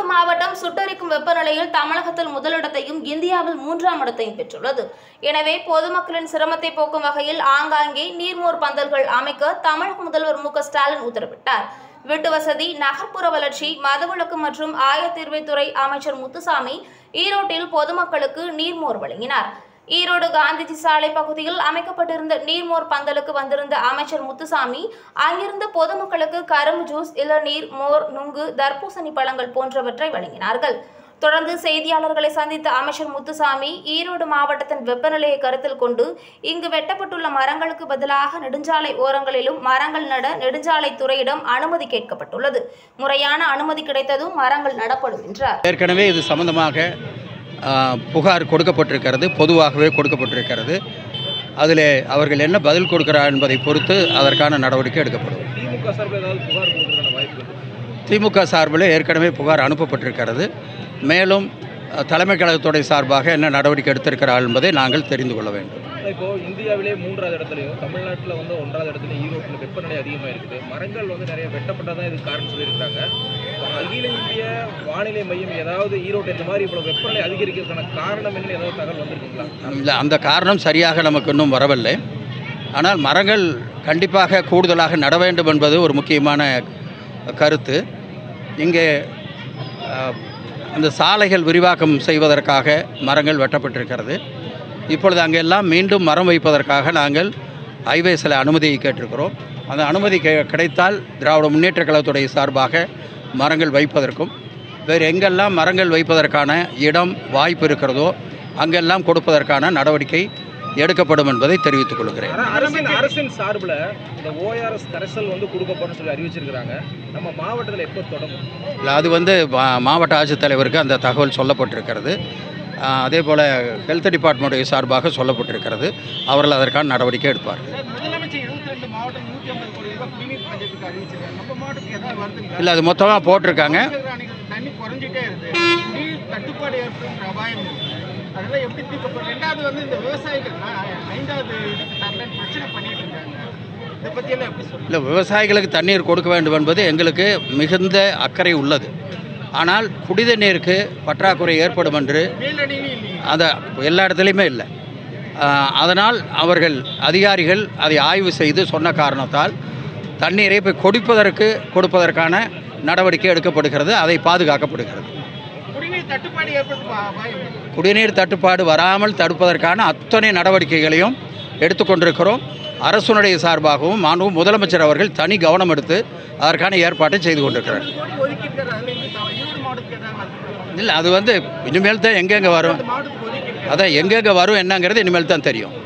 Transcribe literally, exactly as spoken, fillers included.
ஈரோடு மாவட்டம் சுட்டெரிக்கும் வெப்பநிலையில் தமிழகத்தில் முதலிடத்தையும் இந்தியாவில் மூன்றாம் இடத்தையும் பெற்றுள்ளது. எனவே பொதுமக்களின் சிரமத்தை போக்கும் வகையில் ஆங்காங்கே நீர்மோர் பந்தல்கள் அமைக்க தமிழக முதல்வர் மு க ஸ்டாலின் உத்தரவிட்டார். வீட்டு வசதி, நகர்ப்புற வளர்ச்சி, மதுவிலக்கு மற்றும் ஆயத்தீர்வைத்துறை அமைச்சர் முத்துசாமி ஈரோட்டில் பொதுமக்களுக்கு நீர்மோர் வழங்கினார். ஈரோடு காந்திஜி சாலை பகுதியில் அமைக்கப்பட்டிருந்த நீர்மோர் பந்தலுக்கு வந்திருந்த அமைச்சர் முத்துசாமி அங்கிருந்த பொதுமக்களுக்கு கரும்பு ஜூஸ், இளநீர், மோர், நுங்கு, தர்பூசணி பழங்கள் போன்றவற்றை வழங்கினார்கள். தொடர்ந்து செய்தியாளர்களை சந்தித்த அமைச்சர் முத்துசாமி ஈரோடு மாவட்டத்தின் வெப்பநிலையை கருத்தில் கொண்டு இங்கு வெட்டப்பட்டுள்ள மரங்களுக்கு பதிலாக நெடுஞ்சாலை ஓரங்களிலும் மரங்கள் நட நெடுஞ்சாலைத்துறையிடம் அனுமதி கேட்கப்பட்டுள்ளது. முறையான அனுமதி கிடைத்ததும் மரங்கள் நடப்படும் என்றார். ஏற்கனவே இது சம்பந்தமாக புகார் கொடுக்கப்பட்டிருக்கிறது, பொதுவாகவே கொடுக்கப்பட்டிருக்கிறது. அதில் அவர்கள் என்ன பதில் கொடுக்கிறார் என்பதை பொறுத்து அதற்கான நடவடிக்கை எடுக்கப்படும். திமுக சார்பில் ஏதாவது புகார் கொடுக்கறதுக்கான வாய்ப்பு? திமுக சார்பில் ஏற்கனவே புகார் அனுப்பப்பட்டிருக்கிறது. மேலும் தலைமை கழகத்துடைய சார்பாக என்ன நடவடிக்கை எடுத்திருக்கிறார்கள் என்பதை நாங்கள் தெரிந்து கொள்ள வேண்டும். இப்போது இந்தியாவிலே மூன்றாவது இடத்துலையும் தமிழ்நாட்டில் வந்து ஒன்றாவது இடத்துலையும் ஈரோட்டில் வெப்பநிலை அதிகமாக இருக்குது. மரங்கள் வந்து நிறைய வெட்டப்பட்டதான் இதுக்கு காரணம் சொல்லியிருக்காங்க. அகில இந்திய வானிலை மையம் ஏதாவது ஈரோடு இந்த மாதிரி இவ்வளோ வெப்பநிலை அதிகரிக்கிறதுக்கான காரணம் என்ன, ஏதாவது தகவல் வந்திருக்குங்களா? இல்லை, அந்த காரணம் சரியாக நமக்கு இன்னும் வரவில்லை. ஆனால் மரங்கள் கண்டிப்பாக கூடுதலாக நட வேண்டும் என்பது ஒரு முக்கியமான கருத்து. இங்கே அந்த சாலைகள் விரிவாக்கம் செய்வதற்காக மரங்கள் வெட்டப்பட்டிருக்கிறது. இப்பொழுது அங்கெல்லாம் மீண்டும் மரம் வைப்பதற்காக நாங்கள் ஹைவேஸில் அனுமதியை கேட்டிருக்கிறோம். அந்த அனுமதி கிடைத்தால் திராவிட முன்னேற்ற கழகத்துடைய சார்பாக மரங்கள் வைப்பதற்கும், வேறு எங்கெல்லாம் மரங்கள் வைப்பதற்கான இடம் வாய்ப்பு இருக்கிறதோ அங்கெல்லாம் கொடுப்பதற்கான நடவடிக்கை எடுக்கப்படும் என்பதை தெரிவித்துக் கொள்கிறேன். அரசின் அரசின் சார்பில் இந்த ஓஆர்எஸ் கரைசல் வந்து கொடுக்கப்படும் சொல்லி அறிவிச்சிருக்கிறாங்க. நம்ம மாவட்டத்தில் எப்போ தொடங்கும்? இல்லை, அது வந்து மாவட்ட ஆட்சித்தலைவருக்கு அந்த தகவல் சொல்லப்பட்டிருக்கிறது. அதே போல் ஹெல்த் டிபார்ட்மெண்ட்டுடைய சார்பாக சொல்லப்பட்டிருக்கிறது. அவர்கள் அதற்கான நடவடிக்கை எடுப்பார். இல்லை, அது மொத்தமாக போட்டிருக்காங்க. இல்லை, விவசாயிகளுக்கு தண்ணீர் கொடுக்க வேண்டும் என்பது எங்களுக்கு மிகுந்த அக்கறை உள்ளது. ஆனால் குடித நீருக்கு பற்றாக்குறை ஏற்படும் என்று அந்த எல்லா இடத்துலையுமே இல்லை. அதனால் அவர்கள் அதிகாரிகள் அதை ஆய்வு செய்து சொன்ன காரணத்தால் தண்ணீரை இப்போ கொடுப்பதற்கு கொடுப்பதற்கான நடவடிக்கை எடுக்கப்படுகிறது. அதை பாதுகாக்கப்படுகிறது. குடிநீர் தட்டுப்பாடு வராமல் தடுப்பதற்கான அத்தனை நடவடிக்கைகளையும் எடுத்துக்கொண்டிருக்கிறோம். அரசுனுடைய சார்பாகவும் மாண்பு முதலமைச்சர் அவர்கள் தனி கவனம் எடுத்து அதற்கான ஏற்பாட்டை செய்து கொண்டிருக்கிறார். இல்லை, அது வந்து இனிமேல் தான் எங்கெங்கே வரும், அதான் எங்கெங்கே வரும் என்னங்கிறது இனிமேல் தான் தெரியும்.